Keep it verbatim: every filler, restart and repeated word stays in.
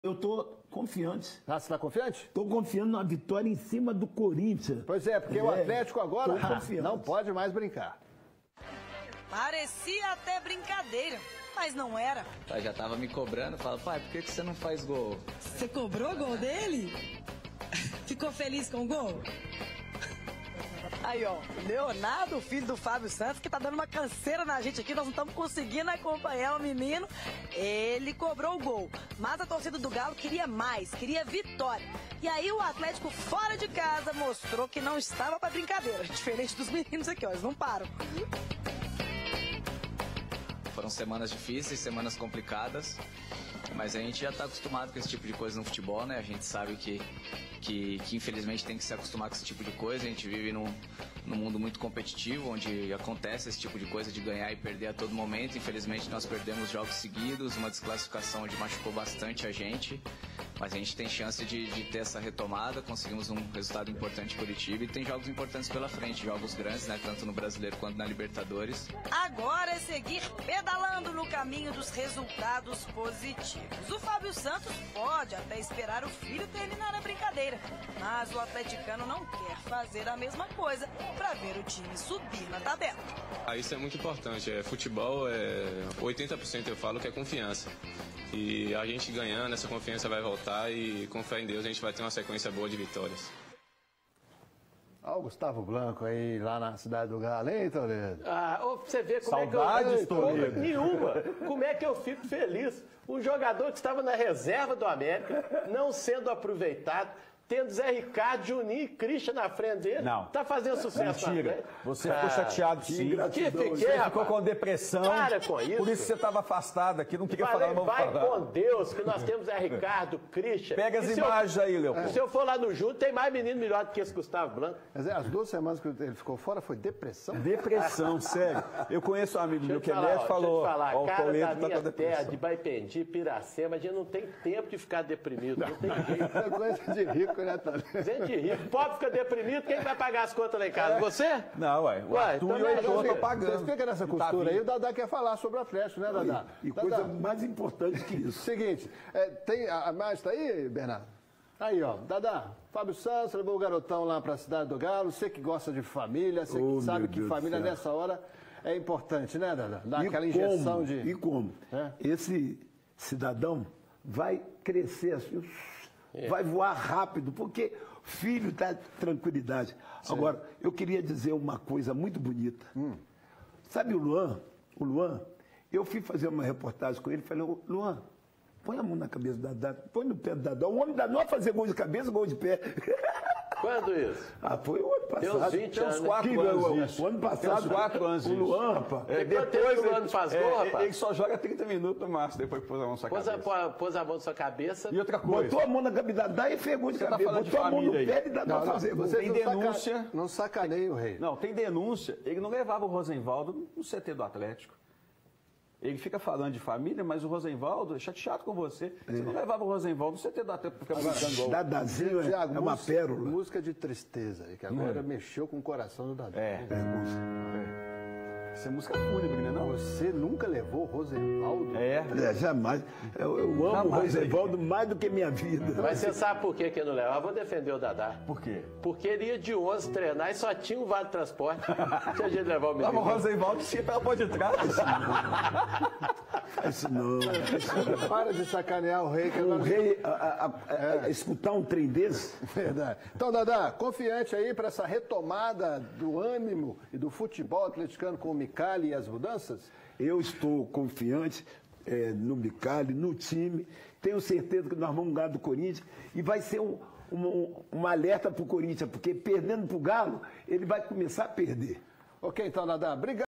Eu tô confiante. Ah, você está confiante? Tô confiando numa vitória em cima do Corinthians. Pois é, porque é, o Atlético agora não pode mais brincar. Parecia até brincadeira, mas não era. O pai já tava me cobrando, fala, pai, por que, que você não faz gol? Você cobrou o gol dele? Ficou feliz com o gol? Aí, ó, Leonardo, filho do Fábio Santos, que tá dando uma canseira na gente aqui, nós não estamos conseguindo acompanhar o menino. Ele cobrou o gol, mas a torcida do Galo queria mais, queria vitória. E aí o Atlético, fora de casa, mostrou que não estava pra brincadeira, diferente dos meninos aqui, ó, eles não param. Foram semanas difíceis, semanas complicadas, mas a gente já está acostumado com esse tipo de coisa no futebol, né? A gente sabe que, que, que infelizmente tem que se acostumar com esse tipo de coisa. A gente vive num, num mundo muito competitivo, onde acontece esse tipo de coisa de ganhar e perder a todo momento. Infelizmente nós perdemos jogos seguidos, uma desclassificação onde machucou bastante a gente. Mas a gente tem chance de, de ter essa retomada, conseguimos um resultado importante em Curitiba e tem jogos importantes pela frente, jogos grandes, né, tanto no Brasileiro quanto na Libertadores. Agora é seguir pedalando no caminho dos resultados positivos. O Fábio Santos pode até esperar o filho terminar a brincadeira, mas o atleticano não quer fazer a mesma coisa para ver o time subir na tabela. Ah, isso é muito importante, é, futebol é oitenta por cento eu falo que é confiança. E a gente ganhando, essa confiança vai voltar e com fé em Deus a gente vai ter uma sequência boa de vitórias. Olha o Gustavo Blanco aí, lá na cidade do Galo, hein, Toledo? Ah, ô, você vê como Saudades, é que eu... Toledo. Nenhuma. Como é que eu fico feliz? Um jogador que estava na reserva do América, não sendo aproveitado, tendo Zé Ricardo, Juninho e Christian na frente dele, não. Tá fazendo sucesso. Mentira. Você ficou chateado, sim. Que fiquei, Você rapaz. ficou com depressão. Para com isso. Por isso você estava afastado aqui, não queria Falei, falar, não vai falar. com Deus, que nós temos Zé Ricardo, Christian. Pega as E se imagens eu, aí, Leopoldo. Se eu for lá no Júnior, tem mais menino melhor do que esse Gustavo Blanco. Mas é, as duas semanas que ele ficou fora foi depressão? Depressão, sério. Eu conheço um amigo Deixa eu meu te que é falar, médico, ó, falou, deixa eu te falar, ó, o cara Toledo da tá com minha depressão. terra, de Baipendi, Piracema, a gente não tem tempo de ficar deprimido, não tem jeito. É coisa de rico, né, Toledo? Gente rico, pobre fica deprimido, quem vai pagar as contas lá em casa? Você? Não, ué, o Ué, Arthur então e o é Heitor assim, estão pagando. Você fica nessa costura aí, o Dadá quer falar sobre o Atlético, né, Dadá? E, e Dadá, coisa mais importante que isso. Seguinte, é, tem, a, a imagem tá aí, Bernardo? Aí, ó, Dadá, Fábio Santos levou o garotão lá pra cidade do Galo, você que gosta de família, você Oh, que sabe meu que Deus família do céu. nessa hora é importante, né, Dadá? Dar E aquela injeção como? de... E como? É? Esse cidadão vai crescer assim, vai voar rápido, porque filho dá tranquilidade. Sim. Agora, eu queria dizer uma coisa muito bonita. Hum. Sabe o Luan? O Luan, eu fui fazer uma reportagem com ele e falei, Luan, põe a mão na cabeça do Dadá, põe no pé do Dadá. O homem da não fazer gol de cabeça, gol de pé. Quando isso? Ah, foi o ano passado. Tem uns vinte Tem uns anos. quatro Que, anos o, isso. o ano passado. Tem uns quatro anos O isso. Luan, rapaz. É, quanto tempo que o Luan faz gol, é, rapaz? ele só joga trinta minutos no máximo, depois que pôs a mão na sua Pôs a, cabeça. pôs a mão na sua cabeça. E outra coisa, Botou a mão na cabeça da Dadá e fez gol de Você tá cabeça. falando de Botou a mão no família aí. pé e Dadá fazer gol. Você Tem não saca- denúncia. Não sacaneia o rei. não, tem denúncia, ele não levava o Rosenvaldo no C T do Atlético. Ele fica falando de família, mas o Rosenvaldo é chateado com você. Você não levava o Rosenvaldo no C T do Atlético pra ficar brincando gol. Dadazinho é, Thiago, é uma música- pérola. Música de tristeza, que agora mexeu com o coração do Dadá. É. É, música. Isso é música fúnebre, né? Não? Você nunca levou o Rosenvaldo? É. É, jamais. Eu, eu amo Jamais, o Rosenvaldo mais do que minha vida. Mas você sabe por que que não levava? Eu vou defender o Dadá. Por quê? Porque ele ia de onze treinar e só tinha um vale de transporte. Tinha jeito de levar o menino. Leva o Rosenvaldo sim pela porta de trás. Faz isso não. Para de sacanear o rei. Que O agora... rei, a, a, a, a, escutar um trem desse, Verdade. Então, Dadá, confiante aí para essa retomada do ânimo e do futebol atleticano com o Micali e as mudanças? eu estou confiante é, no Micali, no time. Tenho certeza que nós vamos ganhar do Corinthians e vai ser um, um, um, um alerta para o Corinthians, porque perdendo para o Galo, ele vai começar a perder. Ok, então, Dadá, obrigado.